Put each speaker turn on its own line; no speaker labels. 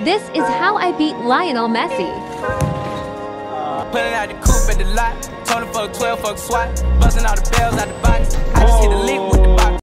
This is how I beat Lionel Messi.
Pulling out the coupe at the lot. Told him fuck 12, fuck SWAT. Busting all the bells out the box. I just hit the lick with the box.